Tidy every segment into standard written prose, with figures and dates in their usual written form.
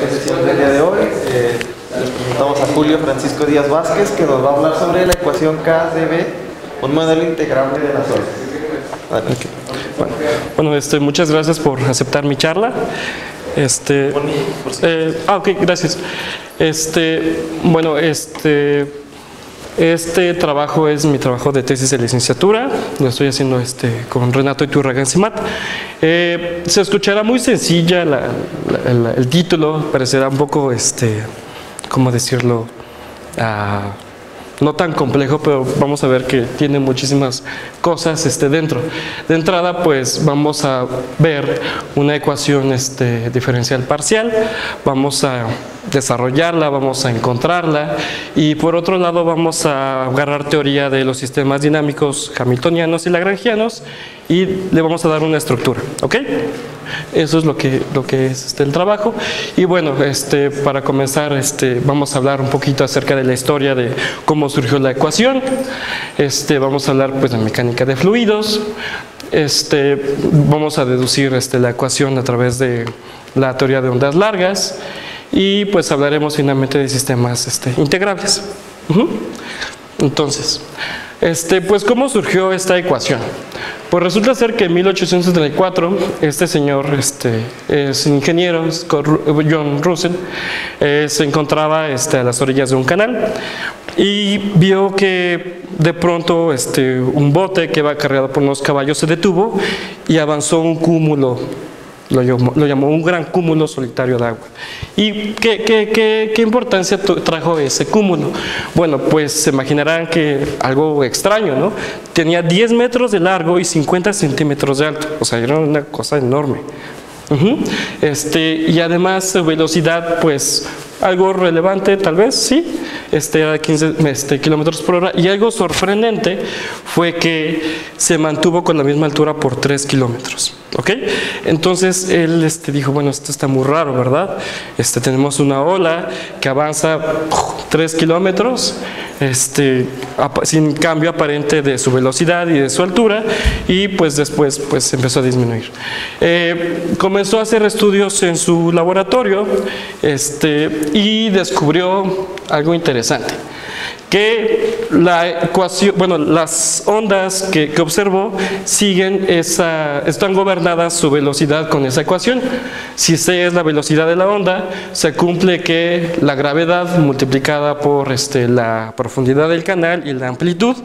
sesión del día de hoy. Les presentamos a Julio Francisco Díaz Vázquez, que nos va a hablar sobre la ecuación KdV, un modelo integrable de las olas. Bueno, muchas gracias por aceptar mi charla. Ok, gracias. Este trabajo es mi trabajo de tesis de licenciatura. Lo estoy haciendo con Renato Iturragán Simat. Se escuchará muy sencilla el título, parecerá un poco, ¿cómo decirlo? No tan complejo, pero vamos a ver que tiene muchísimas cosas dentro. De entrada, pues vamos a ver una ecuación diferencial parcial, vamos a desarrollarla, vamos a encontrarla, y por otro lado vamos a agarrar teoría de los sistemas dinámicos hamiltonianos y lagrangianos y le vamos a dar una estructura, ¿ok? Eso es lo que es el trabajo. Y bueno, para comenzar, vamos a hablar un poquito acerca de la historia de cómo surgió la ecuación. Vamos a hablar pues de mecánica de fluidos. Vamos a deducir la ecuación a través de la teoría de ondas largas y pues hablaremos finalmente de sistemas integrables. Entonces, pues ¿cómo surgió esta ecuación? Pues resulta ser que en 1834 este señor, es ingeniero, John Russell, se encontraba a las orillas de un canal y vio que de pronto un bote que iba cargado por unos caballos se detuvo y avanzó un cúmulo. Lo llamó un gran cúmulo solitario de agua. ¿Y qué importancia trajo ese cúmulo? Bueno, pues se imaginarán que algo extraño, ¿no? Tenía 10 metros de largo y 50 centímetros de alto, o sea, era una cosa enorme. Y además su velocidad, pues algo relevante tal vez, sí, era 15 kilómetros por hora, y algo sorprendente fue que se mantuvo con la misma altura por 3 kilómetros. ¿Ok? Entonces él dijo, bueno, esto está muy raro, ¿verdad? Tenemos una ola que avanza 3 kilómetros sin cambio aparente de su velocidad y de su altura, y pues después pues empezó a disminuir. Comenzó a hacer estudios en su laboratorio y descubrió algo interesante, que la ecuación, bueno, las ondas que observó están gobernadas su velocidad con esa ecuación. Si C es la velocidad de la onda, se cumple que la gravedad multiplicada por la profundidad del canal y la amplitud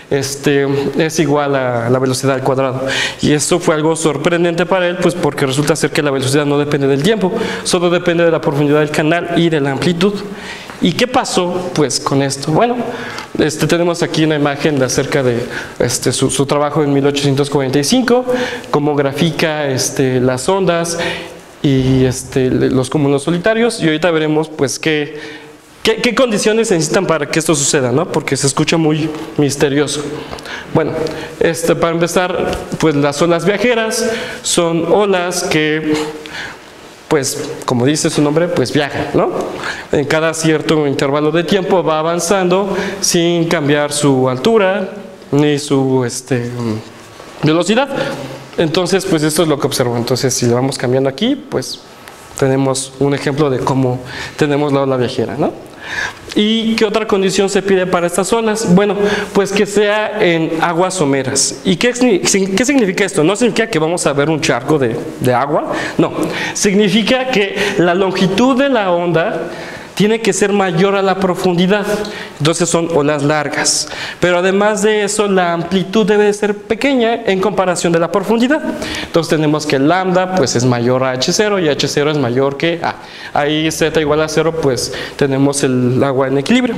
es igual a la velocidad al cuadrado. Y esto fue algo sorprendente para él, pues porque resulta ser que la velocidad no depende del tiempo, solo depende de la profundidad del canal y de la amplitud. ¿Y qué pasó pues con esto? Bueno, tenemos aquí una imagen de acerca de su trabajo en 1845, cómo grafica las ondas y los cúmulos solitarios, y ahorita veremos pues qué condiciones se necesitan para que esto suceda, ¿no? Porque se escucha muy misterioso. Bueno, para empezar, pues las olas viajeras son olas que, pues, como dice su nombre, pues viajan, ¿no? En cada cierto intervalo de tiempo va avanzando sin cambiar su altura ni su velocidad. Entonces, pues esto es lo que observo. Entonces, si lo vamos cambiando aquí, pues tenemos un ejemplo de cómo tenemos la ola viajera, ¿no? ¿Y qué otra condición se pide para estas olas? Bueno, pues que sea en aguas someras. ¿Y qué significa esto? No significa que vamos a ver un charco de agua, no. Significa que la longitud de la onda tiene que ser mayor a la profundidad. Entonces son olas largas. Pero además de eso, la amplitud debe ser pequeña en comparación de la profundidad. Entonces tenemos que lambda pues es mayor a H0 y H0 es mayor que A. Ahí Z igual a 0, pues tenemos el agua en equilibrio.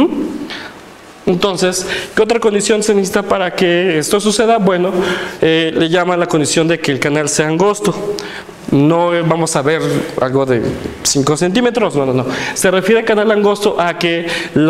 Entonces, ¿qué otra condición se necesita para que esto suceda? Bueno, le llama la condición de que el canal sea angosto. No vamos a ver algo de 5 centímetros, no. Se refiere a canal angosto a que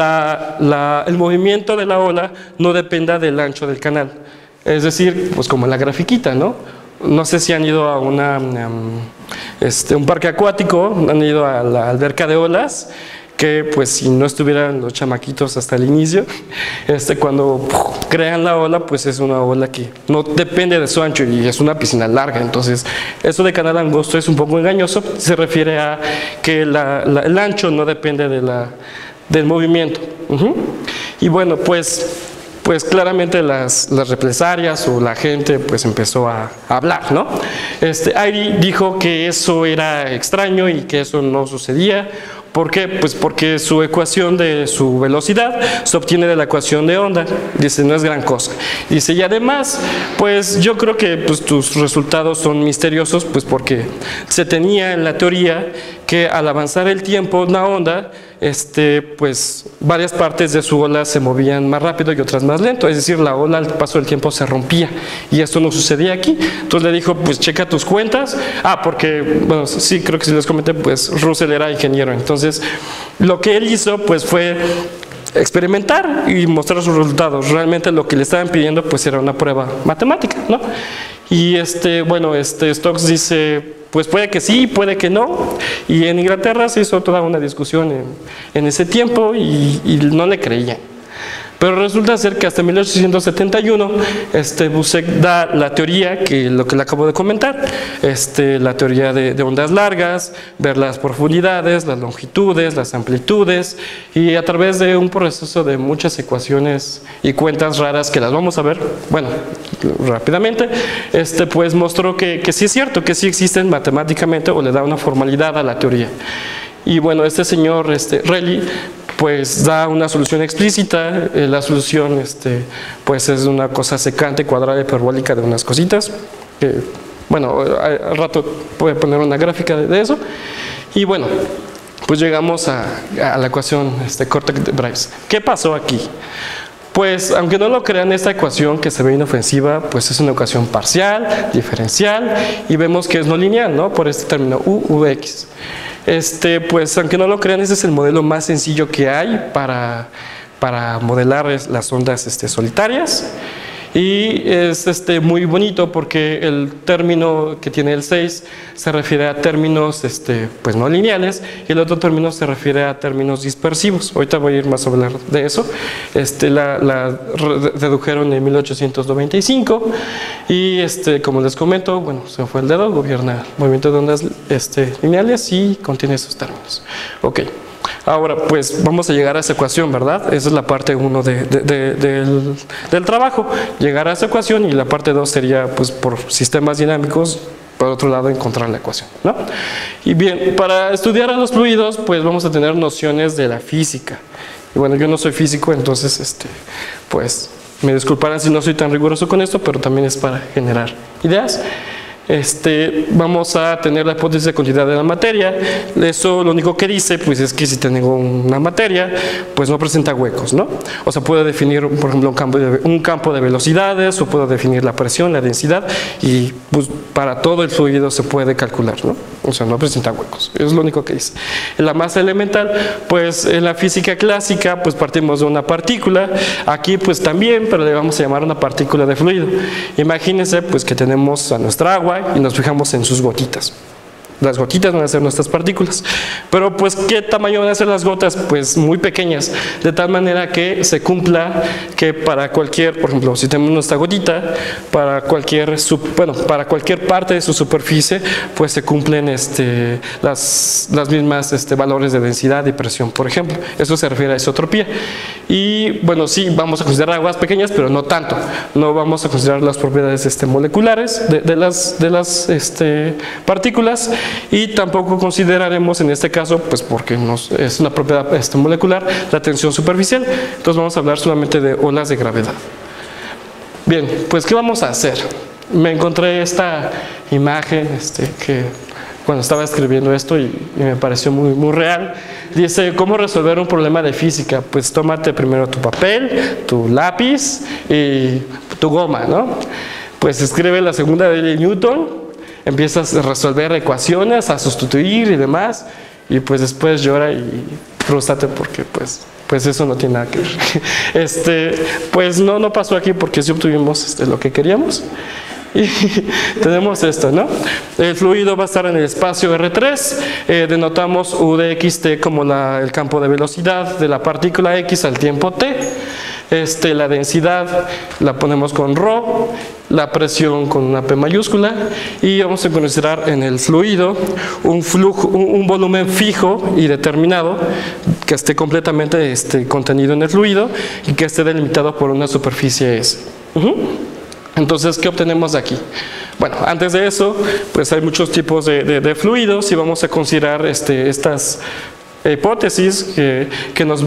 el movimiento de la ola no dependa del ancho del canal. Es decir, pues como la grafiquita, ¿no? No sé si han ido a un parque acuático, han ido a la alberca de olas, que pues si no estuvieran los chamaquitos hasta el inicio, cuando crean la ola, pues es una ola que no depende de su ancho y es una piscina larga. Entonces, eso de canal angosto es un poco engañoso, se refiere a que el ancho no depende del movimiento. Y bueno, pues claramente las represalias o la gente pues empezó a hablar, ¿no? Airy dijo que eso era extraño y que eso no sucedía. ¿Por qué? Pues porque su ecuación de su velocidad se obtiene de la ecuación de onda. Dice, no es gran cosa. Dice, y además, pues yo creo que pues, tus resultados son misteriosos, pues porque se tenía en la teoría que al avanzar el tiempo una onda, pues varias partes de su ola se movían más rápido y otras más lento, es decir, la ola al paso del tiempo se rompía y esto no sucedía aquí. Entonces le dijo, pues checa tus cuentas, porque, bueno, sí, creo que si les comenté, pues Russell era ingeniero, entonces lo que él hizo pues fue experimentar y mostrar sus resultados. Realmente lo que le estaban pidiendo pues era una prueba matemática, ¿no? Y bueno, Stokes dice, pues puede que sí, puede que no, y en Inglaterra se hizo toda una discusión en ese tiempo y no le creían. Pero resulta ser que hasta 1871 Bussek da la teoría, que lo que le acabo de comentar, la teoría de ondas largas, ver las profundidades, las longitudes, las amplitudes, y a través de un proceso de muchas ecuaciones y cuentas raras que las vamos a ver, bueno, rápidamente, pues mostró que sí es cierto, que sí existen matemáticamente, o le da una formalidad a la teoría. Y bueno, este señor Rayleigh pues da una solución explícita. La solución pues es una cosa secante, cuadrada, hiperbólica de unas cositas, que bueno, al rato puede poner una gráfica de eso. Y bueno, pues llegamos a la ecuación Korteweg-Bryce. ¿Qué pasó aquí? Pues aunque no lo crean, esta ecuación que se ve inofensiva pues es una ecuación parcial, diferencial, y vemos que es no lineal, ¿no? Por este término UX. Pues aunque no lo crean, ese es el modelo más sencillo que hay para modelar las ondas solitarias. Y es muy bonito porque el término que tiene el 6 se refiere a términos pues no lineales, y el otro término se refiere a términos dispersivos. Ahorita voy a ir más a hablar de eso. La redujeron en 1895 y como les comento, bueno, se fue el dedo, gobierna el movimiento de ondas lineales y contiene esos términos. Ok. Ahora, pues vamos a llegar a esa ecuación, ¿verdad? Esa es la parte 1 del trabajo, llegar a esa ecuación, y la parte 2 sería, pues, por sistemas dinámicos, por otro lado, encontrar la ecuación, ¿no? Y bien, para estudiar a los fluidos, pues vamos a tener nociones de la física. Y bueno, yo no soy físico, entonces, pues, me disculparán si no soy tan riguroso con esto, pero también es para generar ideas. Vamos a tener la hipótesis de continuidad de la materia. Eso lo único que dice pues es que si tengo una materia pues no presenta huecos, ¿no? O sea, puedo definir, por ejemplo, un campo de velocidades, o puedo definir la presión, la densidad, y pues para todo el fluido se puede calcular, ¿no? O sea, no presenta huecos. Eso es lo único que dice. En la masa elemental, pues en la física clásica pues partimos de una partícula. Aquí pues también, pero le vamos a llamar una partícula de fluido. Imagínense pues que tenemos a nuestra agua y nos fijamos en sus gotitas. Las gotitas van a ser nuestras partículas. Pero pues, ¿qué tamaño van a ser las gotas? Pues muy pequeñas, de tal manera que se cumpla que para cualquier, por ejemplo, si tenemos nuestra gotita, para cualquier parte de su superficie, pues se cumplen las mismas valores de densidad y presión, por ejemplo. Eso se refiere a isotropía. Y bueno, sí, vamos a considerar aguas pequeñas, pero no tanto. No vamos a considerar las propiedades moleculares de las partículas. Y tampoco consideraremos en este caso, pues porque es una propiedad molecular, la tensión superficial. Entonces vamos a hablar solamente de olas de gravedad. Bien, pues ¿qué vamos a hacer? Me encontré esta imagen que cuando estaba escribiendo esto y me pareció muy, muy real. Dice, ¿cómo resolver un problema de física? Pues tómate primero tu papel, tu lápiz y tu goma, ¿no? Pues escribe la segunda ley de Newton, empiezas a resolver ecuaciones, a sustituir y demás, y pues después llora y frústrate porque pues eso no tiene nada que ver. Pues no pasó aquí porque sí obtuvimos lo que queríamos. Y tenemos esto, ¿no? El fluido va a estar en el espacio R3, denotamos U de xt como el campo de velocidad de la partícula X al tiempo t. La densidad la ponemos con ρ, la presión con una P mayúscula, y vamos a considerar en el fluido un volumen fijo y determinado que esté completamente contenido en el fluido y que esté delimitado por una superficie S. Entonces, ¿qué obtenemos de aquí? Bueno, antes de eso, pues hay muchos tipos de fluidos y vamos a considerar estas hipótesis que nos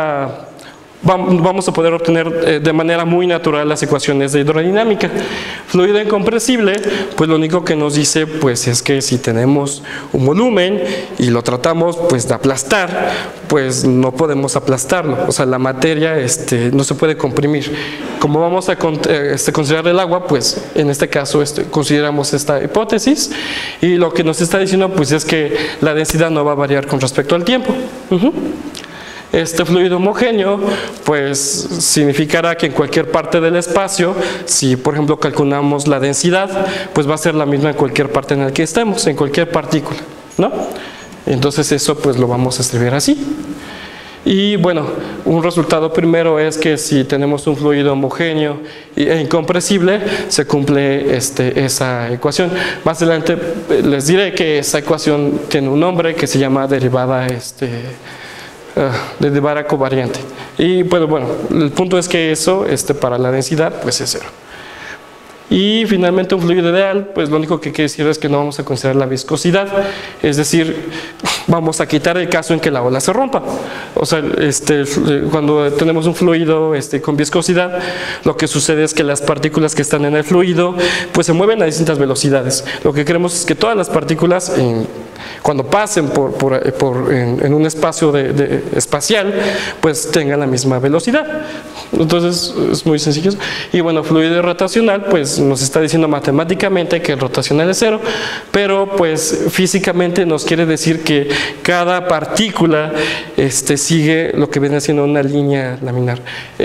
vamos a poder obtener de manera muy natural las ecuaciones de hidrodinámica. Fluido incompresible, pues lo único que nos dice pues es que si tenemos un volumen y lo tratamos pues de aplastar, pues no podemos aplastarlo, o sea, la materia no se puede comprimir. Como vamos a considerar el agua, pues en este caso consideramos esta hipótesis, y lo que nos está diciendo pues es que la densidad no va a variar con respecto al tiempo. Este fluido homogéneo pues significará que en cualquier parte del espacio, si por ejemplo calculamos la densidad, pues va a ser la misma en cualquier parte en la que estemos, en cualquier partícula, ¿no? Entonces eso pues lo vamos a escribir así. Y bueno, un resultado primero es que si tenemos un fluido homogéneo e incompresible, se cumple esa ecuación. Más adelante les diré que esa ecuación tiene un nombre que se llama derivada derivada covariante. Y bueno, el punto es que eso para la densidad pues es 0. Y finalmente un fluido ideal, pues lo único que quiere decir es que no vamos a considerar la viscosidad, es decir, vamos a quitar el caso en que la ola se rompa. O sea, cuando tenemos un fluido con viscosidad, lo que sucede es que las partículas que están en el fluido pues se mueven a distintas velocidades. Lo que queremos es que todas las partículas cuando pasen en un espacio espacial, pues tengan la misma velocidad. Entonces es muy sencillo. Y bueno, fluido rotacional pues nos está diciendo matemáticamente que el rotacional es 0, pero pues físicamente nos quiere decir que cada partícula sigue lo que viene siendo una línea laminar.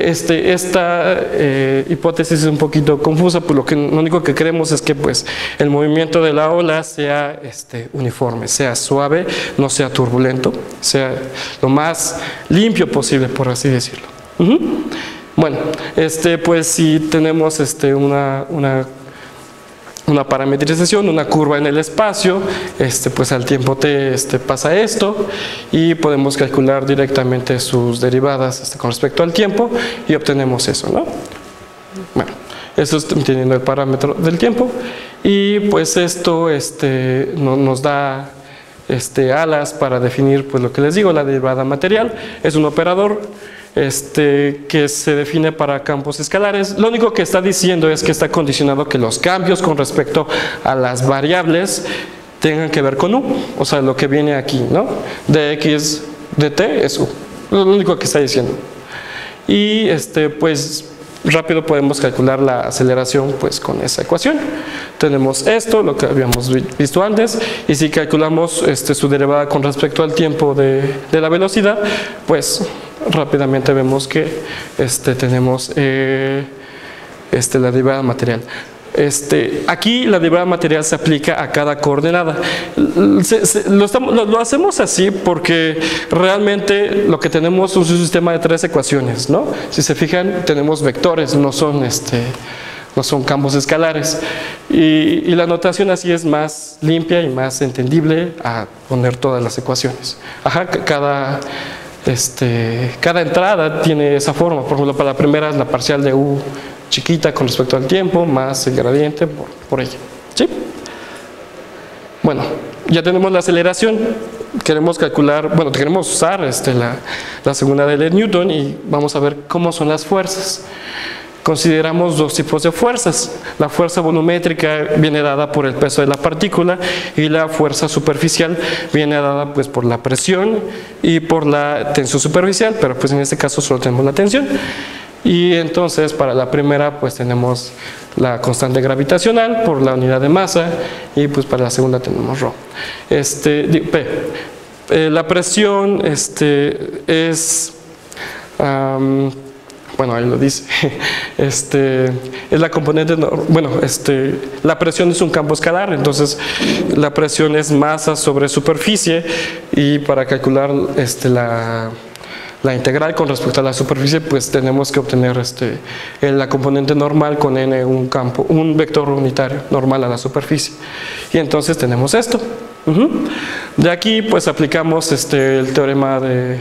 Esta hipótesis es un poquito confusa, pues lo único que queremos es que pues el movimiento de la ola sea uniforme, sea suave, no sea turbulento, sea lo más limpio posible, por así decirlo. Bueno, pues si tenemos una parametrización, una curva en el espacio, pues al tiempo t pasa esto, y podemos calcular directamente sus derivadas con respecto al tiempo y obtenemos eso, ¿no? Bueno, eso es teniendo el parámetro del tiempo, y pues esto nos da alas para definir pues lo que les digo, la derivada material. Es un operador que se define para campos escalares. Lo único que está diciendo es que está condicionado que los cambios con respecto a las variables tengan que ver con u, o sea, lo que viene aquí, ¿no? Dx dt es u, lo único que está diciendo. Y pues rápido podemos calcular la aceleración pues con esa ecuación. Tenemos esto, lo que habíamos visto antes, y si calculamos su derivada con respecto al tiempo de la velocidad, pues rápidamente vemos que tenemos la derivada material. Aquí la derivada material se aplica a cada coordenada. Lo hacemos así porque realmente lo que tenemos es un sistema de 3 ecuaciones, ¿no? Si se fijan, tenemos vectores, no son campos escalares, y la notación así es más limpia y más entendible a poner todas las ecuaciones. Cada entrada tiene esa forma. Por ejemplo, para la primera es la parcial de u chiquita con respecto al tiempo más el gradiente por ella, ¿sí? Bueno, ya tenemos la aceleración. Queremos calcular, bueno, queremos usar la segunda ley de Newton, y vamos a ver cómo son las fuerzas. Consideramos dos tipos de fuerzas. La fuerza volumétrica viene dada por el peso de la partícula, y la fuerza superficial viene dada pues por la presión y por la tensión superficial, pero pues en este caso solo tenemos la tensión. Y entonces para la primera pues tenemos la constante gravitacional por la unidad de masa, y pues para la segunda tenemos ρ. La presión es bueno, ahí lo dice, es la componente, bueno, la presión es un campo escalar, entonces la presión es masa sobre superficie, y para calcular la integral con respecto a la superficie, pues tenemos que obtener la componente normal con n, un vector unitario normal a la superficie, y entonces tenemos esto. De aquí pues aplicamos el teorema de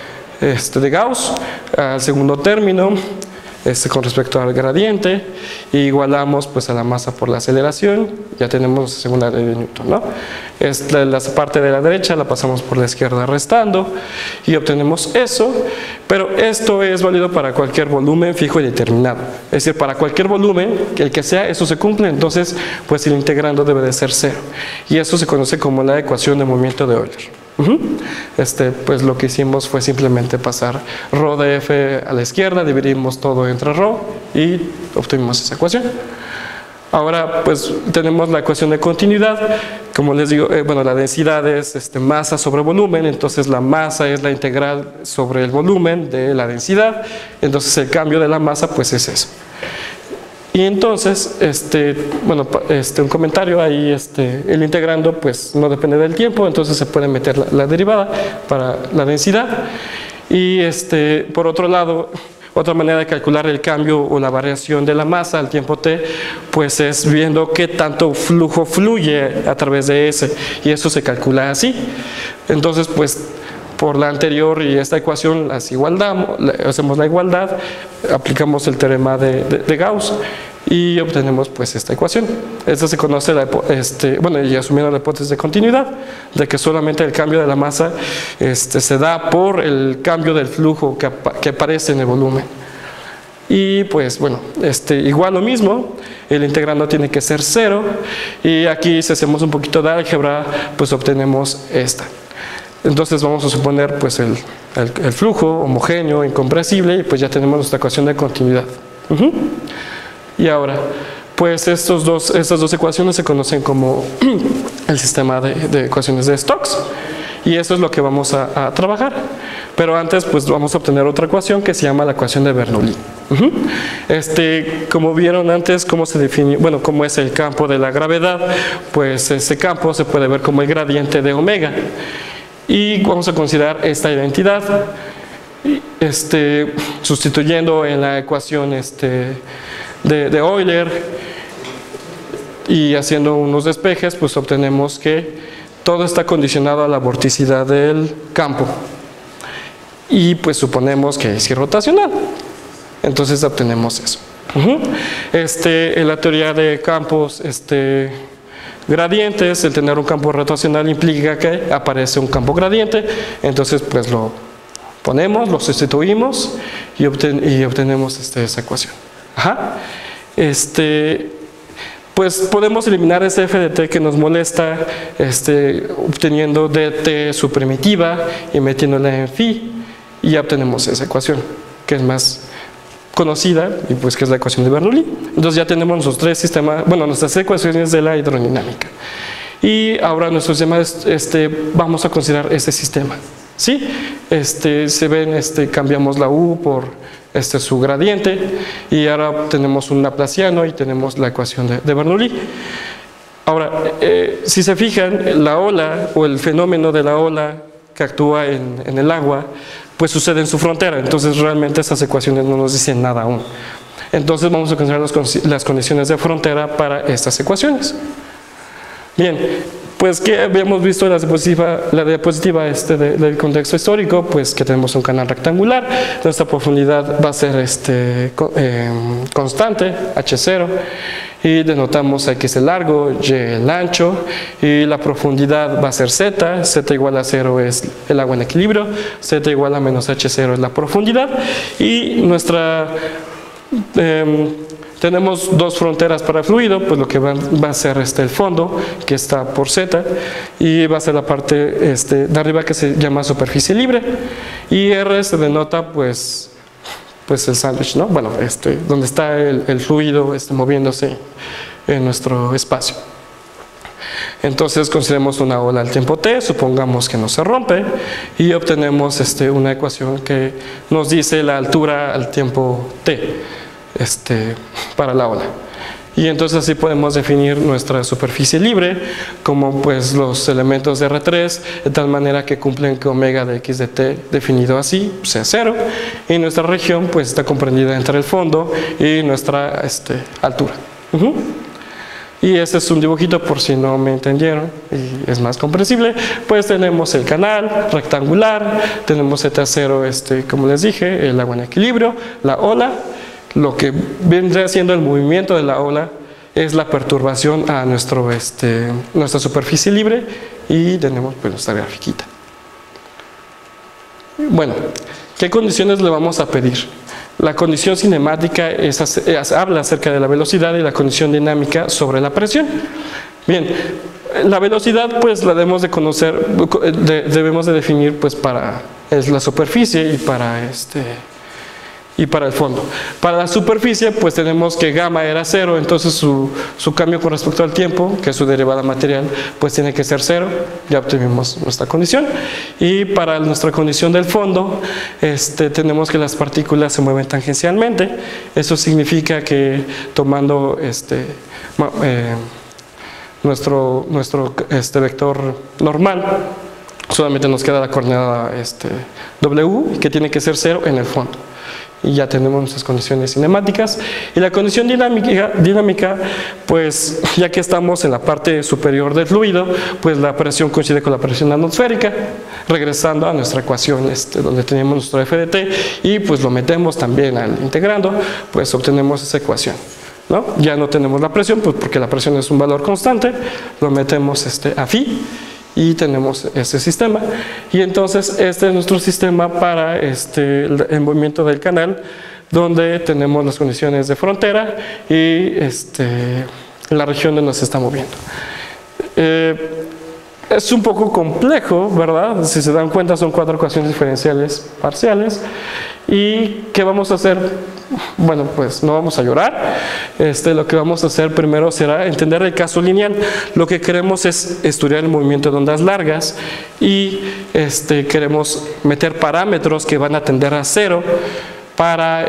Gauss al segundo término, con respecto al gradiente, y igualamos pues a la masa por la aceleración, ya tenemos segunda ley de Newton, ¿no? La parte de la derecha la pasamos por la izquierda restando y obtenemos eso, pero esto es válido para cualquier volumen fijo y determinado, es decir, para cualquier volumen, el que sea, eso se cumple, entonces pues el integrando debe de ser cero, y eso se conoce como la ecuación de movimiento de Euler. Pues lo que hicimos fue simplemente pasar ρ de f a la izquierda, dividimos todo entre ρ y obtuvimos esa ecuación. Ahora pues tenemos la ecuación de continuidad, como les digo, bueno, la densidad es masa sobre volumen, entonces la masa es la integral sobre el volumen de la densidad, entonces el cambio de la masa pues es eso. Y entonces, bueno, un comentario ahí, el integrando pues no depende del tiempo, entonces se puede meter la derivada para la densidad. Y por otro lado, otra manera de calcular el cambio o la variación de la masa al tiempo t, pues es viendo qué tanto flujo fluye a través de S, y eso se calcula así. Entonces, pues por la anterior y esta ecuación las igualdamos, hacemos la igualdad, aplicamos el teorema de Gauss y obtenemos pues esta ecuación. Esta se conoce, bueno, y asumiendo la hipótesis de continuidad, de que solamente el cambio de la masa se da por el cambio del flujo que aparece en el volumen. Y pues bueno, igual lo mismo, el integrando tiene que ser cero, y aquí si hacemos un poquito de álgebra pues obtenemos esta. Entonces vamos a suponer pues el flujo homogéneo, incompresible, y pues ya tenemos nuestra ecuación de continuidad. Y ahora, pues estas dos ecuaciones se conocen como el sistema de ecuaciones de Stokes, y eso es lo que vamos a trabajar. Pero antes pues vamos a obtener otra ecuación que se llama la ecuación de Bernoulli. Como vieron antes, cómo se define, bueno, cómo es el campo de la gravedad, pues ese campo se puede ver como el gradiente de omega. Y vamos a considerar esta identidad, sustituyendo en la ecuación de Euler y haciendo unos despejes, pues obtenemos que todo está condicionado a la vorticidad del campo, y pues suponemos que es irrotacional, entonces obtenemos eso. En la teoría de campos gradientes, el tener un campo rotacional implica que aparece un campo gradiente, entonces pues lo ponemos, lo sustituimos y obtenemos esa ecuación. Pues podemos eliminar ese f de t que nos molesta, obteniendo dt su primitiva y metiéndola en phi, y ya obtenemos esa ecuación que es más conocida, y pues que es la ecuación de Bernoulli. Entonces ya tenemos nuestros tres sistemas, bueno, nuestras ecuaciones de la hidrodinámica, y ahora nuestro sistema vamos a considerar este sistema, ¿sí? Se ven, cambiamos la u por su gradiente, y ahora tenemos un laplaciano y tenemos la ecuación de Bernoulli. Ahora, si se fijan, la ola o el fenómeno de la ola que actúa en el agua pues sucede en su frontera, entonces realmente esas ecuaciones no nos dicen nada aún. Entonces vamos a considerar las condiciones de frontera para estas ecuaciones. Bien, pues que habíamos visto la diapositiva del contexto histórico, pues que tenemos un canal rectangular, nuestra profundidad va a ser constante, h0, y denotamos x el largo, y el ancho, y la profundidad va a ser z igual a 0 es el agua en equilibrio, z igual a menos h0 es la profundidad, y tenemos dos fronteras para fluido, pues lo que va a ser el fondo, que está por z, y va a ser la parte de arriba que se llama superficie libre, y r se denota pues el sándwich, ¿no? Bueno, donde está el fluido moviéndose en nuestro espacio. Entonces consideremos una ola al tiempo t, supongamos que no se rompe y obtenemos una ecuación que nos dice la altura al tiempo t para la ola. Y entonces así podemos definir nuestra superficie libre como pues los elementos de R3 de tal manera que cumplen que omega de x de t definido así sea 0 y nuestra región pues está comprendida entre el fondo y nuestra altura. Y este es un dibujito por si no me entendieron y es más comprensible. Pues tenemos el canal rectangular, tenemos Z0 como les dije, el agua en equilibrio, la ola. Lo que vendría siendo el movimiento de la ola es la perturbación a nuestra superficie libre y tenemos pues nuestra grafiquita. Bueno, ¿qué condiciones le vamos a pedir? La condición cinemática habla acerca de la velocidad y la condición dinámica sobre la presión. Bien, la velocidad pues la debemos de conocer, debemos de definir pues para la superficie y para el fondo. Para la superficie pues tenemos que gamma era 0, entonces su cambio con respecto al tiempo, que es su derivada material, pues tiene que ser 0, ya obtuvimos nuestra condición. Y para nuestra condición del fondo, tenemos que las partículas se mueven tangencialmente. Eso significa que tomando nuestro vector normal, solamente nos queda la coordenada W, que tiene que ser 0 en el fondo. Y ya tenemos nuestras condiciones cinemáticas. Y la condición dinámica, pues ya que estamos en la parte superior del fluido, pues la presión coincide con la presión atmosférica, regresando a nuestra ecuación donde tenemos nuestro f de t, y pues lo metemos también al integrando, pues obtenemos esa ecuación, ¿no? Ya no tenemos la presión, pues porque la presión es un valor constante, lo metemos a phi, y tenemos este sistema. Y entonces este es nuestro sistema para el movimiento del canal, donde tenemos las condiciones de frontera y la región donde nos está moviendo. Es un poco complejo, ¿verdad? Si se dan cuenta, son 4 ecuaciones diferenciales parciales. ¿Y qué vamos a hacer? Bueno, pues no vamos a llorar. Lo que vamos a hacer primero será entender el caso lineal. Lo que queremos es estudiar el movimiento de ondas largas y queremos meter parámetros que van a tender a 0 para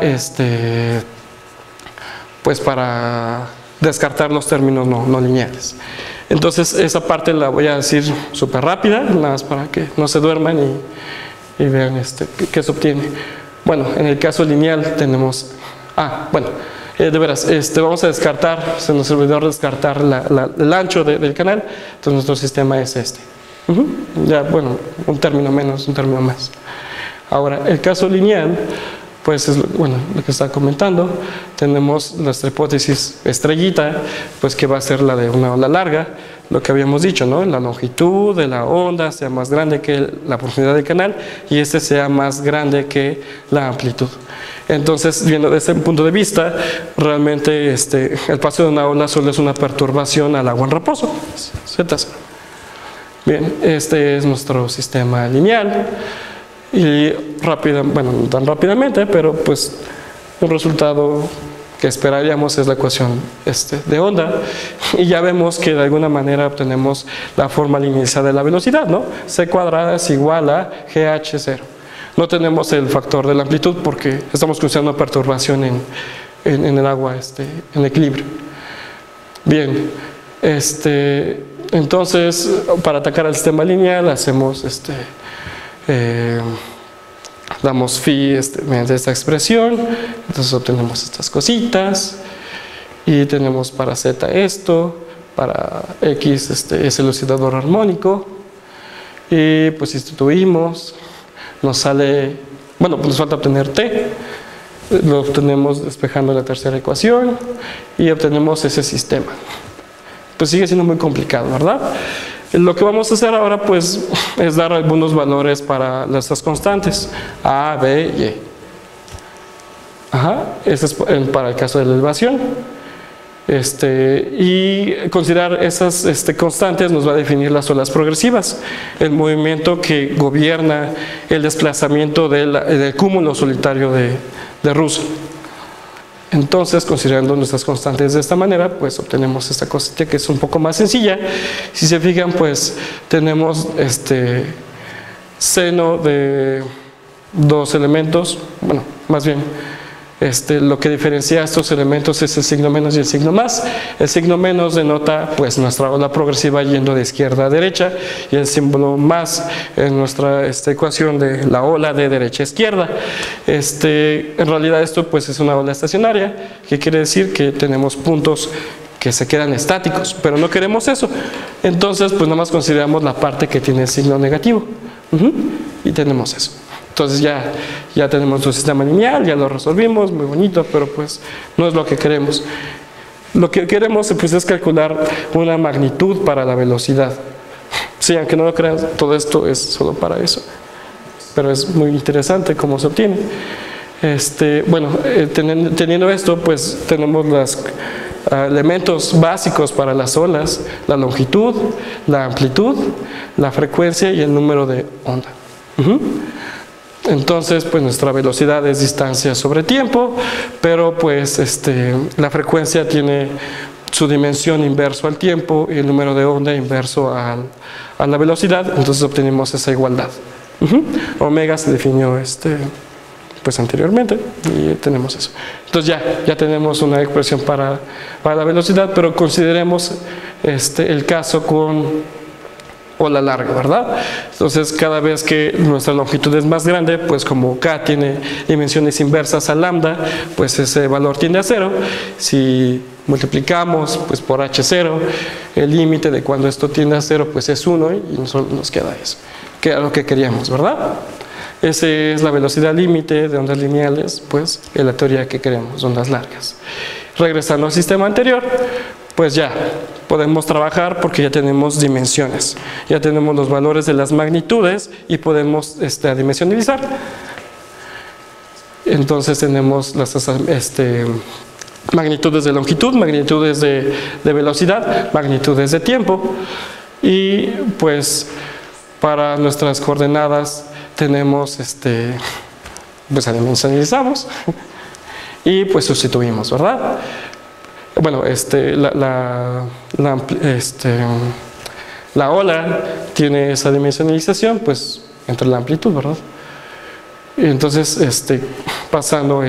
pues para descartar los términos no lineales. Entonces esa parte la voy a decir súper rápida, nada más para que no se duerman y vean qué se obtiene. Bueno, en el caso lineal tenemos, de veras, vamos a descartar, se nos olvidó descartar el ancho del canal, entonces nuestro sistema es Ya, bueno, un término menos, un término más. Ahora, el caso lineal, pues es lo que estaba comentando. Tenemos nuestra hipótesis estrellita, pues que va a ser la de una ola larga, lo que habíamos dicho, ¿no? La longitud de la onda sea más grande que la profundidad del canal y sea más grande que la amplitud. Entonces, viendo desde ese punto de vista, realmente el paso de una ola solo es una perturbación al agua en reposo. Z0. Bien, este es nuestro sistema lineal. Y no tan rápidamente, pero pues un resultado que esperaríamos es la ecuación de onda, y ya vemos que de alguna manera obtenemos la forma linealizada de la velocidad, ¿no? C cuadrada es igual a GH0. No tenemos el factor de la amplitud porque estamos considerando perturbación en el agua en equilibrio. Bien, entonces para atacar al sistema lineal hacemos damos phi mediante esta expresión, entonces obtenemos estas cositas y tenemos para z esto, para x es el oscilador armónico y pues sustituimos, nos sale, pues nos falta obtener t, lo obtenemos despejando la tercera ecuación y obtenemos ese sistema. Pues sigue siendo muy complicado, ¿verdad? Lo que vamos a hacer ahora pues es dar algunos valores para estas constantes A, B y E. Este es para el caso de la elevación. Y considerar esas constantes nos va a definir las olas progresivas, el movimiento que gobierna el desplazamiento del cúmulo solitario de Russell. Entonces, considerando nuestras constantes de esta manera, pues obtenemos esta cosita que es un poco más sencilla. Si se fijan, pues tenemos seno de dos elementos, bueno, más bien lo que diferencia a estos elementos es el signo menos y el signo más. El signo menos denota pues nuestra ola progresiva yendo de izquierda a derecha, y el símbolo más en nuestra ecuación de la ola de derecha a izquierda. En realidad esto pues es una ola estacionaria, que quiere decir que tenemos puntos que se quedan estáticos, pero no queremos eso. Entonces pues nada más consideramos la parte que tiene el signo negativo, y tenemos eso. Entonces ya tenemos un sistema lineal, ya lo resolvimos, muy bonito, pero pues no es lo que queremos. Lo que queremos pues es calcular una magnitud para la velocidad. Sí, aunque no lo crean, todo esto es solo para eso, pero es muy interesante cómo se obtiene. Teniendo esto, pues tenemos los elementos básicos para las olas: la longitud, la amplitud, la frecuencia y el número de onda. Entonces pues nuestra velocidad es distancia sobre tiempo, pero pues la frecuencia tiene su dimensión inverso al tiempo y el número de onda inverso a la velocidad. Entonces obtenemos esa igualdad. Omega se definió pues anteriormente, y tenemos eso. Entonces ya tenemos una expresión para la velocidad, pero consideremos el caso con ola larga, ¿verdad? Entonces cada vez que nuestra longitud es más grande, pues como K tiene dimensiones inversas a lambda, pues ese valor tiende a 0. Si multiplicamos pues por H0, el límite de cuando esto tiende a 0 pues es 1, y solo nos queda eso, que era lo que queríamos, ¿verdad? Esa es la velocidad límite de ondas lineales, pues en la teoría que queremos, ondas largas. Regresando al sistema anterior, pues ya podemos trabajar porque ya tenemos dimensiones, ya tenemos los valores de las magnitudes y podemos dimensionalizar. Entonces tenemos las magnitudes de longitud, magnitudes de velocidad, magnitudes de tiempo, y pues para nuestras coordenadas tenemos pues dimensionalizamos y pues sustituimos, ¿verdad? Bueno, la ola tiene esa dimensionalización pues entre la amplitud, ¿verdad? Y entonces pasando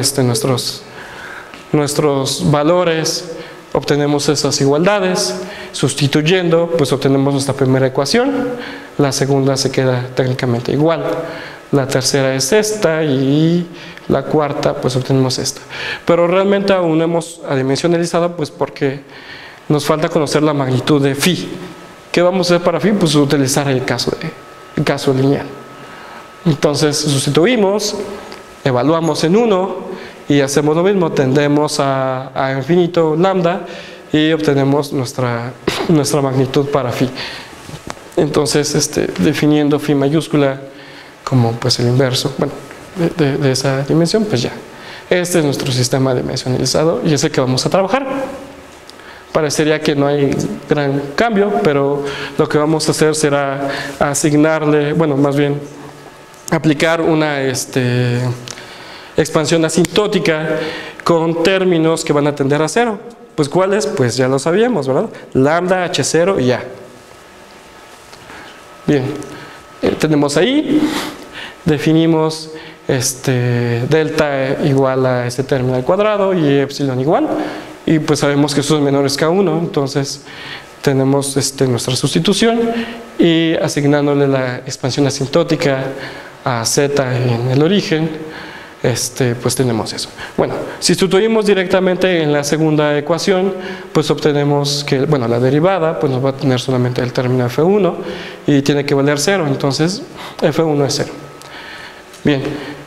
nuestros valores, obtenemos esas igualdades. Sustituyendo pues obtenemos nuestra primera ecuación, la segunda se queda técnicamente igual, la tercera es esta, y la cuarta pues obtenemos esta. Pero realmente aún no hemos dimensionalizado pues porque nos falta conocer la magnitud de phi. ¿Qué vamos a hacer para phi? Pues utilizar el caso lineal. Entonces sustituimos, evaluamos en 1 y hacemos lo mismo, tendemos a infinito lambda y obtenemos nuestra magnitud para phi. Entonces definiendo phi mayúscula como pues el inverso, bueno, de esa dimensión, pues ya. Este es nuestro sistema dimensionalizado y es el que vamos a trabajar. Parecería que no hay gran cambio, pero lo que vamos a hacer será asignarle, bueno, más bien aplicar una expansión asintótica con términos que van a tender a 0. Pues ¿cuáles? Pues ya lo sabíamos, ¿verdad? Lambda, H0 y ya. Bien, tenemos ahí, definimos delta igual a este término al cuadrado y epsilon igual, y pues sabemos que eso es menor que K1, entonces tenemos nuestra sustitución, y asignándole la expansión asintótica a z en el origen, pues tenemos eso. Bueno, si sustituimos directamente en la segunda ecuación, pues obtenemos que, bueno, la derivada pues nos va a tener solamente el término f1 y tiene que valer 0, entonces f1 es 0. Bien,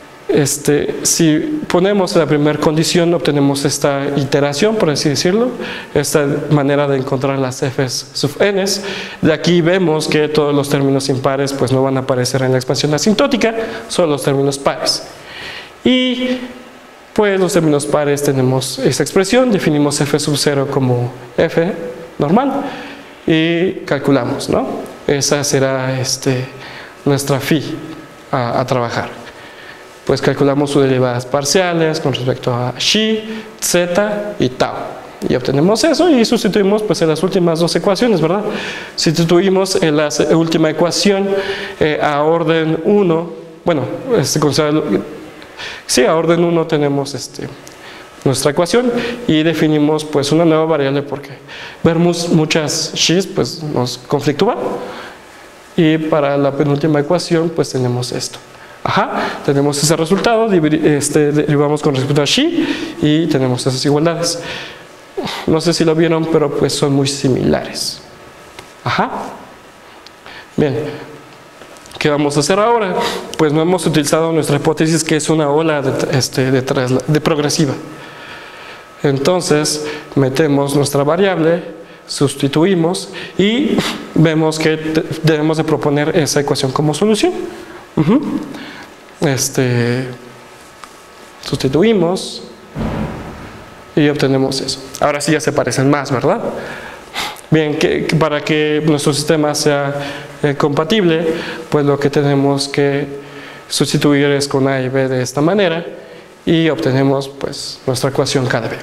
si ponemos la primera condición, obtenemos esta iteración, por así decirlo, esta manera de encontrar las f's sub n. De aquí vemos que todos los términos impares pues no van a aparecer en la expansión asintótica, solo los términos pares. Y pues los términos pares tenemos esta expresión, definimos f sub 0 como f normal y calculamos, ¿no? Esa será nuestra phi a trabajar. pues calculamos sus derivadas parciales con respecto a xi, z y tau. Y obtenemos eso y sustituimos pues en las últimas dos ecuaciones, ¿verdad? Sustituimos en la última ecuación a orden 1, bueno, sí, a orden 1 tenemos nuestra ecuación y definimos pues una nueva variable porque ver muchas x's pues nos conflictúa. Y para la penúltima ecuación pues tenemos esto. Tenemos ese resultado, derivamos con respecto a xi y tenemos esas igualdades. No sé si lo vieron, pero pues son muy similares. Bien, ¿qué vamos a hacer ahora? Pues no hemos utilizado nuestra hipótesis, que es una ola de progresiva. Entonces metemos nuestra variable, sustituimos y vemos que debemos de proponer esa ecuación como solución. Sustituimos y obtenemos eso. Ahora sí ya se parecen más, ¿verdad? Bien, para que nuestro sistema sea compatible, pues lo que tenemos que sustituir es con A y B de esta manera y obtenemos pues nuestra ecuación KdB.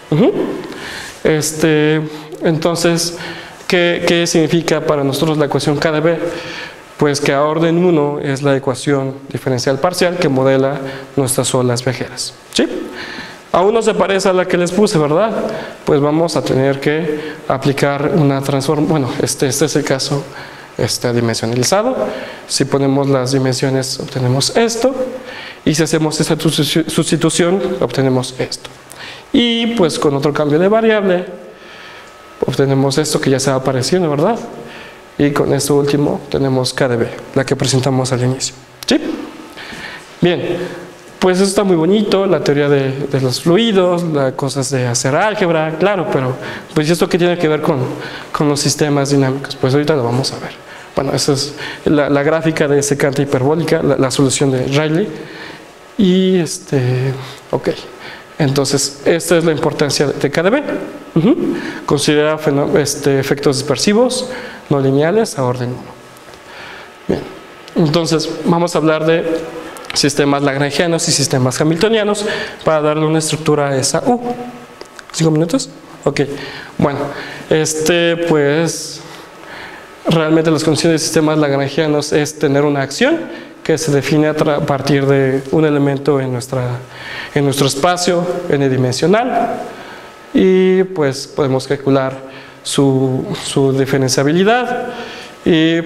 Entonces, ¿qué significa para nosotros la ecuación KdB? Pues que a orden 1 es la ecuación diferencial parcial que modela nuestras olas viajeras. ¿Sí? Aún no se parece a la que les puse, ¿verdad? Pues vamos a tener que aplicar una transformación. Bueno, este es el caso dimensionalizado. Si ponemos las dimensiones, obtenemos esto. Y si hacemos esta sustitución, obtenemos esto. Y pues con otro cambio de variable, obtenemos esto que ya se va apareciendo, ¿verdad? Y con esto último tenemos KdB, la que presentamos al inicio. ¿Sí? Bien. Pues eso está muy bonito, la teoría de los fluidos, las cosas de hacer álgebra, claro, pero pues esto que tiene que ver con los sistemas dinámicos, pues ahorita lo vamos a ver. Bueno, esa es la gráfica de secante hiperbólica, la solución de Rayleigh. Y ok, entonces esta es la importancia de KdB. Considera efectos dispersivos no lineales a orden 1. Bien, entonces vamos a hablar de sistemas lagrangianos y sistemas hamiltonianos para darle una estructura a esa U. ¿5 minutos? Ok. Bueno, pues realmente las condiciones de sistemas lagrangianos es tener una acción que se define a partir de un elemento en nuestro espacio n-dimensional y pues podemos calcular su diferenciabilidad y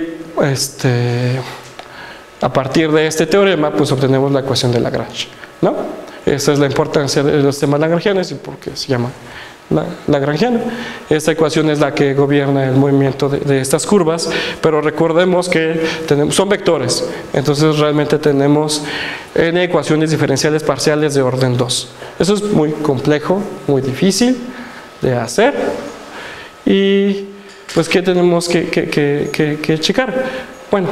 a partir de este teorema, pues obtenemos la ecuación de Lagrange, ¿no? Esa es la importancia de los sistemas lagrangianos y por qué se llama lagrangiana. Esta ecuación es la que gobierna el movimiento de estas curvas, pero recordemos que son vectores, entonces realmente tenemos n ecuaciones diferenciales parciales de orden 2. Eso es muy complejo, muy difícil de hacer y pues ¿qué tenemos que checar? Bueno,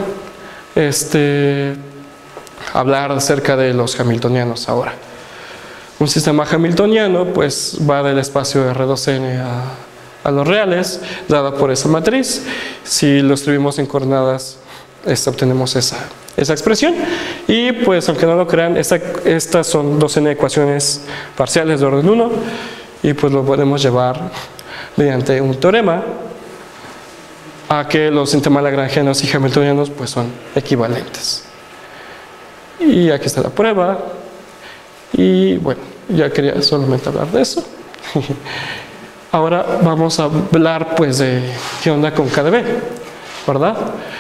hablar acerca de los hamiltonianos ahora. Un sistema hamiltoniano pues va del espacio R2n a los reales, dada por esa matriz. Si lo escribimos en coordenadas, obtenemos esa expresión. Y pues aunque no lo crean, estas son 2n ecuaciones parciales de orden 1 y pues lo podemos llevar mediante un teorema a que los sistemas lagrangianos y hamiltonianos pues son equivalentes. Y aquí está la prueba. Y bueno, ya quería solamente hablar de eso. Ahora vamos a hablar pues de qué onda con KdB, ¿verdad?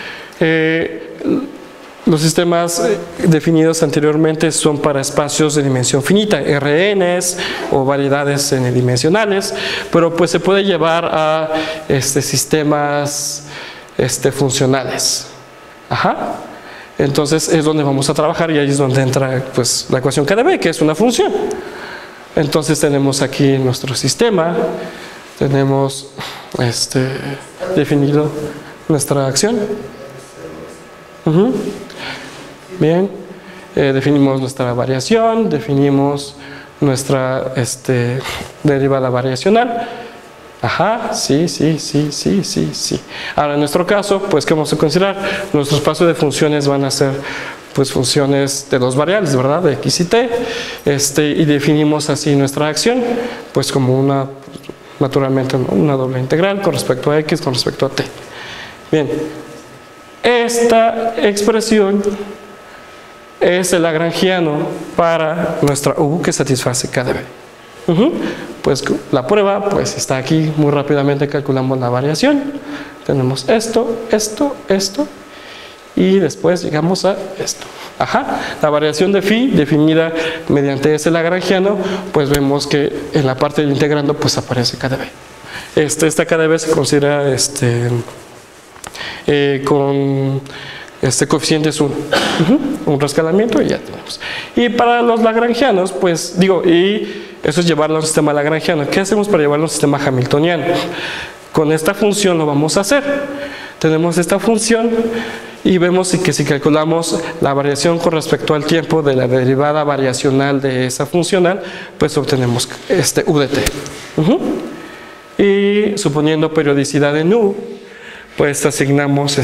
Los sistemas definidos anteriormente son para espacios de dimensión finita, RNs o variedades n-dimensionales, pero pues se puede llevar a sistemas funcionales. Entonces es donde vamos a trabajar y ahí es donde entra pues la ecuación KdB, que es una función. Entonces tenemos aquí nuestro sistema, tenemos definido nuestra acción. Bien, definimos nuestra variación, definimos nuestra derivada variacional. Sí. Ahora en nuestro caso, pues ¿qué vamos a considerar? Nuestro espacio de funciones van a ser pues funciones de dos variables, ¿verdad? De x y t, y definimos así nuestra acción, pues como una, naturalmente, una doble integral con respecto a x, con respecto a t. Bien, esta expresión es el lagrangiano para nuestra u que satisface k de b. Pues la prueba pues está aquí, muy rápidamente calculamos la variación, tenemos esto, esto, esto, y después llegamos a esto. La variación de phi definida mediante ese lagrangiano, pues vemos que en la parte del integrando pues aparece k de b. Esta k de b se considera con coeficientes 1, un rescalamiento y ya tenemos. Y para los lagrangianos, pues y eso es llevarlo a un sistema lagrangiano. ¿Qué hacemos para llevarlo a un sistema hamiltoniano? Con esta función lo vamos a hacer. Tenemos esta función y vemos que si calculamos la variación con respecto al tiempo de la derivada variacional de esa funcional, pues obtenemos u de t. Y suponiendo periodicidad en u, pues asignamos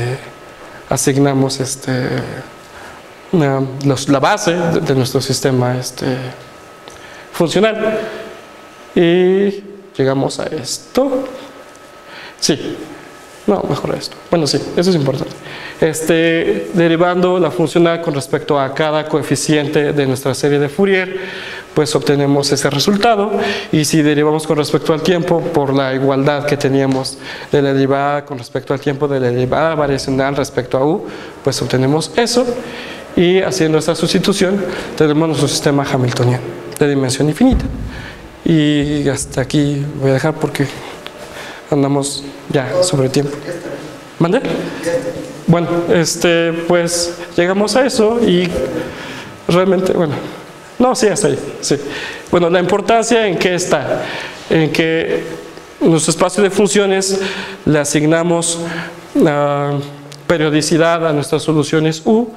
la base de nuestro sistema funcional y llegamos a esto. Sí, no, mejor esto. Bueno, sí, eso es importante. Derivando la funcional con respecto a cada coeficiente de nuestra serie de Fourier, pues obtenemos ese resultado. Y si derivamos con respecto al tiempo, por la igualdad que teníamos de la derivada con respecto al tiempo de la derivada variacional respecto a u, pues obtenemos eso. Y haciendo esta sustitución, tenemos nuestro sistema hamiltoniano de dimensión infinita. Y hasta aquí voy a dejar porque andamos ya sobre tiempo. ¿Mande? Bueno, pues llegamos a eso y realmente, bueno, no, sí, hasta ahí, sí. Bueno, la importancia en qué está, en que nuestro espacio de funciones le asignamos periodicidad a nuestras soluciones u,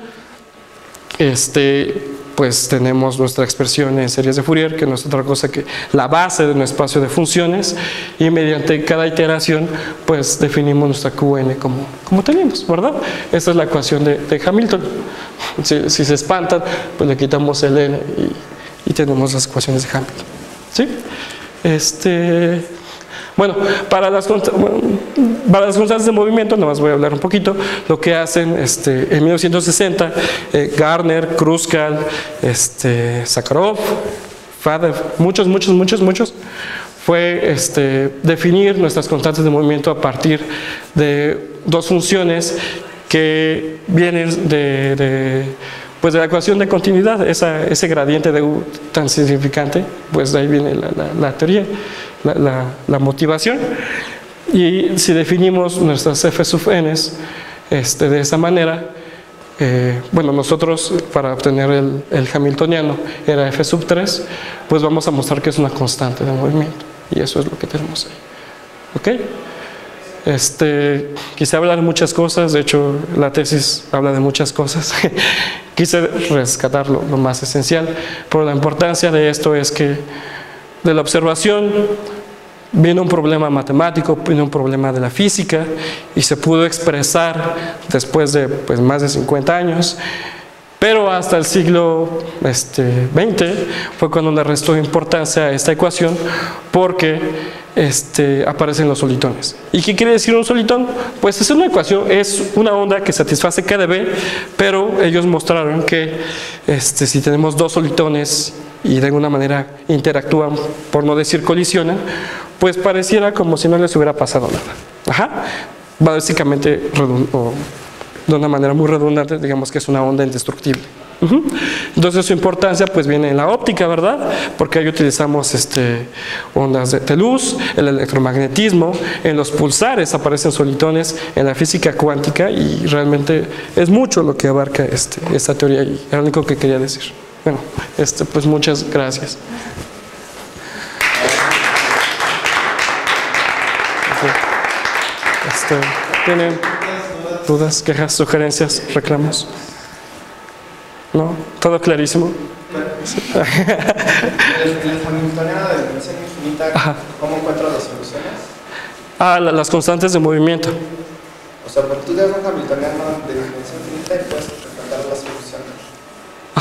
pues tenemos nuestra expresión en series de Fourier, que no es otra cosa que la base de nuestro espacio de funciones, y mediante cada iteración pues definimos nuestra Qn como tenemos, ¿verdad? Esa es la ecuación de Hamilton. Si se espantan, pues le quitamos el n y tenemos las ecuaciones de Hamilton, ¿sí? Bueno, para las constantes de movimiento, nada más voy a hablar un poquito. Lo que hacen en 1960, Garner, Kruskal, Sakharov, Fadev, muchos, fue definir nuestras constantes de movimiento a partir de dos funciones que vienen de la ecuación de continuidad, ese gradiente de u tan significante, pues de ahí viene la teoría. La motivación. Y si definimos nuestras f sub n de esa manera, bueno, nosotros para obtener el hamiltoniano era f sub 3, pues vamos a mostrar que es una constante de movimiento, y eso es lo que tenemos ahí. ¿Ok? Quise hablar de muchas cosas, de hecho la tesis habla de muchas cosas. Quise rescatar lo más esencial, pero la importancia de esto es que de la observación viene un problema matemático, viene un problema de la física, y se pudo expresar después de más de 50 años, pero hasta el siglo XX fue cuando le restó importancia a esta ecuación, porque aparecen los solitones. ¿Y qué quiere decir un solitón? Pues es una ecuación, es una onda que satisface k de b, pero ellos mostraron que si tenemos dos solitones y de alguna manera interactúan, por no decir colisionan, pues pareciera como si no les hubiera pasado nada. Básicamente, de una manera muy redundante, digamos que es una onda indestructible. Entonces su importancia pues viene en la óptica, ¿verdad? Porque ahí utilizamos ondas de luz, el electromagnetismo, en los pulsares aparecen solitones, en la física cuántica, y realmente es mucho lo que abarca esta teoría, y es lo único que quería decir. Bueno, pues muchas gracias. ¿Tienen dudas, quejas, sugerencias, reclamos? ¿No? ¿Todo clarísimo? Sí. El hamiltoniano de dimensión infinita, ¿cómo encuentro las soluciones? Las constantes de movimiento. O sea, porque tú tienes un hamiltoniano de dimensión infinita y puedes encontrar la solución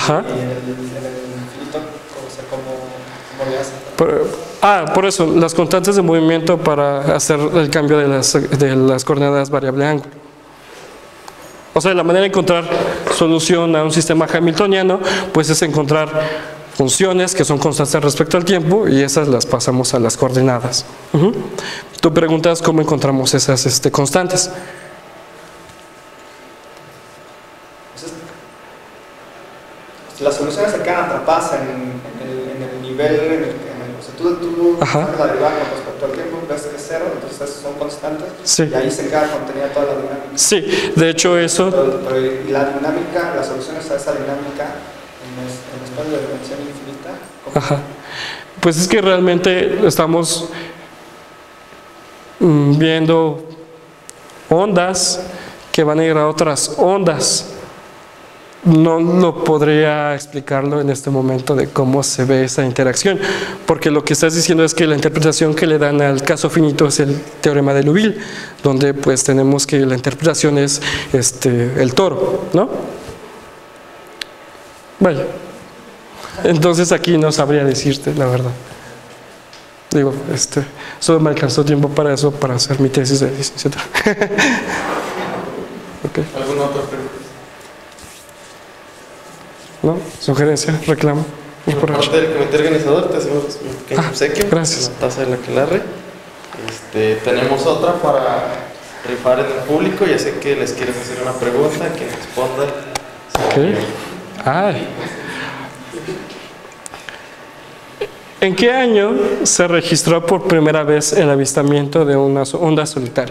Ajá. Y en el infinito, o sea, ¿cómo le hace? Por eso, las constantes de movimiento para hacer el cambio de las coordenadas variable ángulo. O sea, la manera de encontrar solución a un sistema hamiltoniano, pues es encontrar funciones que son constantes respecto al tiempo y esas las pasamos a las coordenadas. Tú preguntas cómo encontramos esas constantes. Las soluciones se quedan atrapadas en el nivel en el que o sea, tú sacas la derivada con respecto al tiempo, ves que es cero, entonces son constantes, sí. Y ahí se queda contenida toda la dinámica. Sí, de hecho eso... Pero la dinámica, las soluciones a esa dinámica en espacio de dimensión infinita. Ajá. Pues es que realmente estamos viendo ondas que van a ir a otras ondas. No podría explicarlo en este momento de cómo se ve esa interacción, porque lo que estás diciendo es que la interpretación que le dan al caso finito es el teorema de Liouville, donde pues tenemos que la interpretación es el toro, ¿no? Vaya. Entonces aquí no sabría decirte la verdad. Digo, solo me alcanzó tiempo para eso, para hacer mi tesis de licenciatura. Okay. ¿Alguna otra pregunta? ¿No? ¿Sugerencia? ¿Reclamo? Por parte del comité organizador te hacemos un pequeño obsequio. Gracias. Una taza de la aquelarre. Tenemos otra para rifar en el público. Ya sé que les quieren hacer una pregunta, que respondan. Okay. Ay. ¿En qué año se registró por primera vez el avistamiento de una onda solitaria?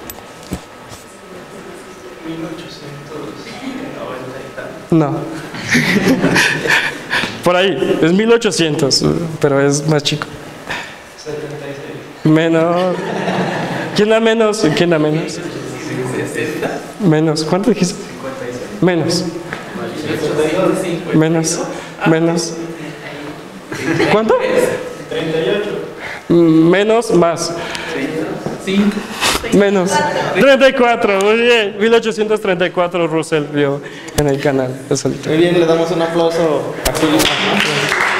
1890 y tal. No. Por ahí, es 1800, pero es más chico. 76. Menos. ¿Quién da menos? ¿Quién da menos? 60. Menos. ¿Cuánto dijiste? 56. Menos. Menos. ¿Cuánto? 38. Menos, más. 5. Menos. 34, muy bien. 1834 Russell vio en el canal. Muy bien, le damos un aplauso a Julio.